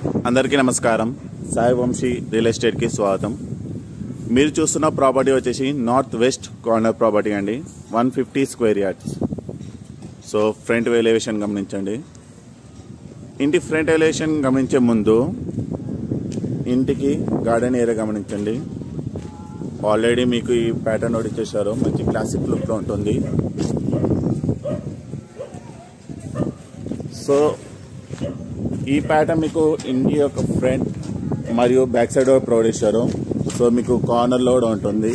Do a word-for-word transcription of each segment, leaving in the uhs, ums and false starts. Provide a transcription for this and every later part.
అందరికీ నమస్కారం. సాయి వంశీ రియల్ ఎస్టేట్కి స్వాగతం. మీరు చూస్తున్న ప్రాపర్టీ వచ్చేసి నార్త్ వెస్ట్ కార్నర్ ప్రాపర్టీ అండి. One fifty square yards. So front elevation గమనించండి. ఇంటి ఫ్రంట్ ఎలివేషన్ గమనించే ముందు ఇంటికి గార్డెన్ ఏరియా గమనించండి. ఆల్రెడీ మీకు ఈ ప్యాటర్న్ ఒకటి ఇచ్చేసారు. మంచి క్లాసిక్ లుక్లో ఉంటుంది. సో ఈ ప్యాటర్న్ మీకు ఇంటి యొక్క ఫ్రంట్ మరియు బ్యాక్ సైడ్ ప్రొవైడ్ చేశారు. సో మీకు కార్నర్లో కూడా ఉంటుంది.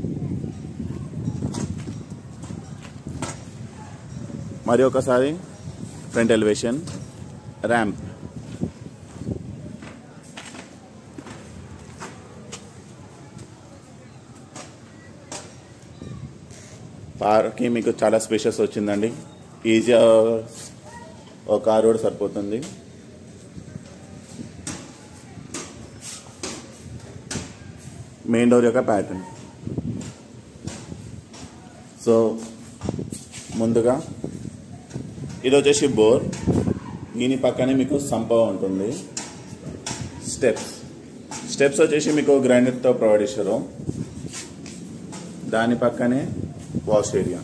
మరి ఒకసారి ఫ్రంట్ ఎలివేషన్, ర్యాంప్, పార్కింగ్ మీకు చాలా స్పేషియస్ వచ్చిందండి. ఈజీగా ఒక కార్ కూడా సరిపోతుంది. మెయిన్ డోర్ యొక్క ప్యాటర్న్. సో ముందుగా ఇది వచ్చేసి బోర్. దీని పక్కనే మీకు సంప ఉంటుంది. స్టెప్స్ స్టెప్స్ వచ్చేసి మీకు గ్రానైట్తో ప్రొవైడ్ చేశారు. దాని పక్కనే wash area.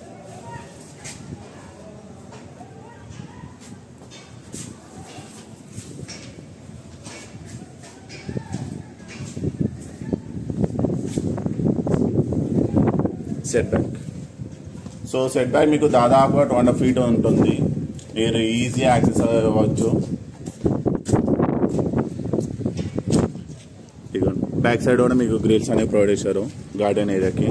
Set back. So set back మీకు దాదాపుగా టూ హండ్రెడ్ ఫీట్ ఉంటుంది. మీరు ఈజీ యాక్సెస్ అవ్వచ్చు. బ్యాక్ సైడ్ కూడా మీకు గ్రిల్స్ అనేవి ప్రొవైడ్ చేశారు గార్డెన్ ఏరియాకి.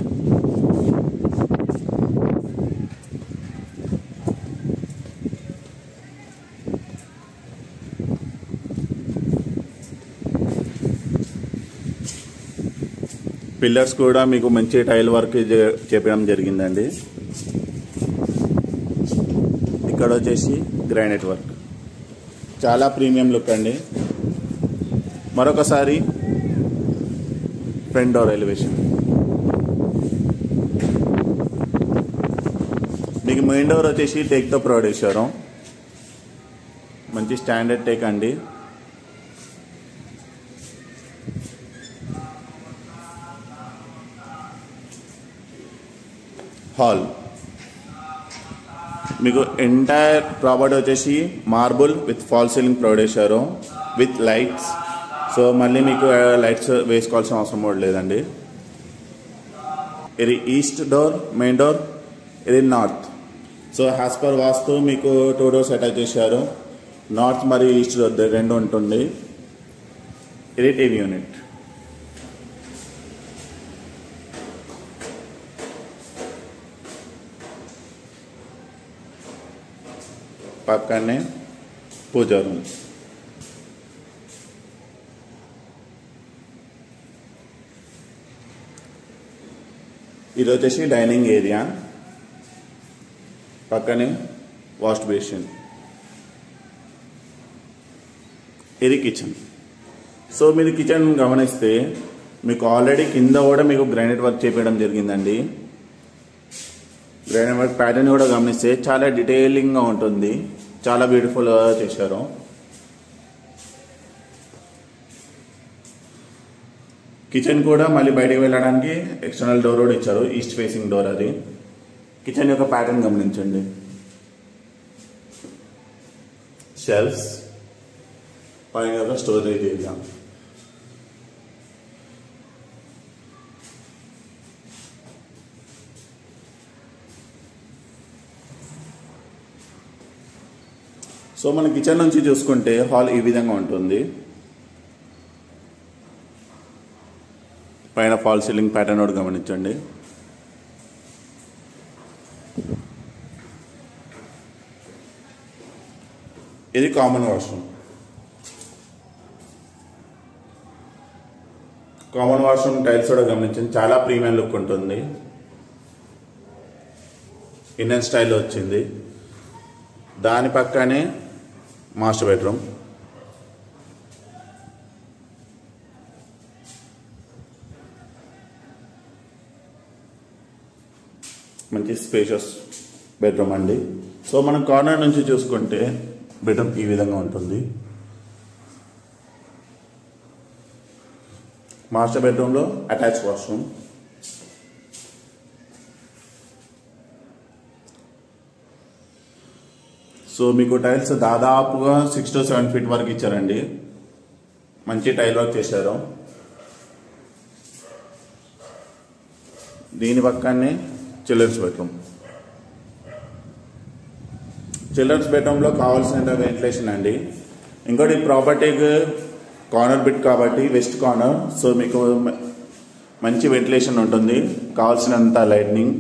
పిల్లర్స్ కూడా మీకు మంచి టైల్ వర్క్ చేపడం జరిగిందండి. ఇక్కడ వచ్చేసి గ్రానైట్ వర్క్, చాలా ప్రీమియం లుక్ అండి. మరొకసారి ఫ్రంట్ డోర్ ఎలివేషన్. మీకు మెయిన్ డోర్ వచ్చేసి టేక్తో ప్రొవైడ్ చేశారు. మంచి స్టాండర్డ్ టేక్ అండి. హాల్ మీకు ఎంటైర్ ప్రాపర్టీ వచ్చేసి marble with fall ceiling provide చేశారు విత్ లైట్స్. సో మళ్ళీ మీకు లైట్స్ వేసుకోవాల్సిన అవసరం కూడా లేదండి. ఇది ఈస్ట్ డోర్, మెయిన్ డోర్. ఇది north. So as per vastu మీకు టూ డోర్స్ అటాచ్ చేశారు. నార్త్ మరియు ఈస్ట్ డోర్ రెండు ఉంటుంది. ఇది టీవీ యూనిట్. పక్కనే పూజా రూమ్. ఇది వచ్చేసి డైనింగ్ ఏరియా. పక్కనే వాష్ బేసిన్. ఇది కిచెన్. సో మీరు కిచెన్ గమనిస్తే మీకు ఆల్రెడీ కింద కూడా మీకు గ్రానైట్ వర్క్ చేపించడం జరిగిందండి. గ్రానైట్ వర్క్ ప్యాటర్న్ కూడా గమనిస్తే చాలా డీటెయిలింగ్గా ఉంటుంది. చాలా బ్యూటిఫుల్గా చేశారు. కిచెన్ కూడా మళ్ళీ బయటకు వెళ్ళడానికి ఎక్స్టర్నల్ డోర్ కూడా ఇచ్చారు. ఈస్ట్ ఫేసింగ్ డోర్ అది. కిచెన్ యొక్క ప్యాటర్న్ గమనించండి. షెల్ఫ్స్, పైన యొక్క స్టోరేజ్ ఏరియా. సో మన కిచెన్ నుంచి చూసుకుంటే హాల్ ఈ విధంగా ఉంటుంది. పైన ఫాల్ సీలింగ్ ప్యాటర్న్ కూడా గమనించండి. ఇది common washroom. Common washroom tiles కూడా గమనించండి. చాలా ప్రీమియం లుక్ ఉంటుంది. ఇండియన్ స్టైల్లో వచ్చింది. దాని పక్కనే మాస్టర్ బెడ్రూమ్. మంచి స్పేషియస్ బెడ్రూమ్ అండి. సో మనం కార్నర్ నుంచి చూసుకుంటే బెడ్రూమ్ ఈ విధంగా ఉంటుంది. మాస్టర్ బెడ్రూమ్లో అటాచ్ వాష్రూమ్. సో మీకు టైల్స్ దాదాపుగా సిక్స్ టు సెవెన్ ఫీట్ వరకు ఇచ్చారండి. మంచి టైల్ వర్క్ చేశారు. దీని పక్కనే చిల్డ్రన్స్ బెడ్రూమ్. చిల్డ్రన్స్ బెడ్రూమ్లో కావాల్సిన వెంటిలేషన్ అండి. ఇంకోటి ప్రాపర్టీకి కార్నర్ బిట్ కాబట్టి వెస్ట్ కార్నర్, సో మీకు మంచి వెంటిలేషన్ ఉంటుంది, కావాల్సినంత లైట్నింగ్.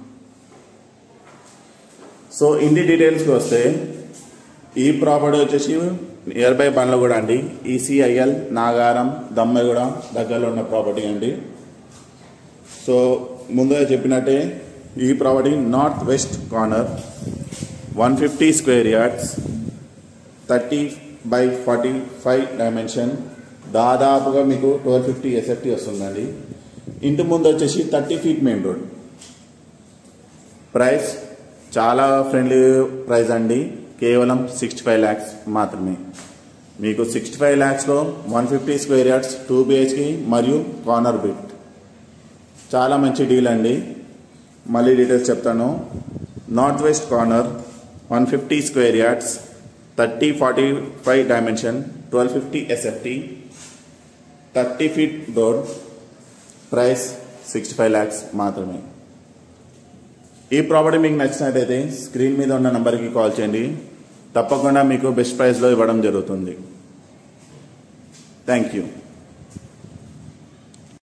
సో ఇంటి డీటెయిల్స్కి వస్తే ఈ ప్రాపర్టీ వచ్చేసి నియర్ బై బండ్లగూడ అండి. ఈసీఐఎల్ నాగారం దమ్మగూడ దగ్గరలో ఉన్న ప్రాపర్టీ అండి. సో ముందుగా చెప్పినట్టే ఈ property north west corner, one fifty square yards, thirty by forty five dimension, దాదాపుగా మీకు ట్వెల్వ్ ఫిఫ్టీ ఎస్ఎఫ్టీ వస్తుందండి. ఇంటి ముందు వచ్చేసి thirty feet main road. Price చాలా ఫ్రెండ్లీ ప్రైస్ అండి, కేవలం సిక్స్టీ ఫైవ్ ల్యాక్స్ మాత్రమే. మీకు సిక్స్టీ ఫైవ్ ల్యాక్స్లో one fifty square yards, two BHK మరియు కార్నర్ బిట్, చాలా మంచి డీల్ అండి. మళ్ళీ డీటెయిల్స్ చెప్తాను. North west corner, one fifty square yards, thirty forty five dimension, twelve fifty SFT, thirty feet road. Price sixty five lakhs మాత్రమే. ఈ property మీకు నచ్చినట్టయితే స్క్రీన్ మీద ఉన్న నంబర్కి కాల్ చేయండి, తప్పకుండా మీకు బెస్ట్ ప్రైస్లో ఇవ్వడం జరుగుతుంది. Thank you.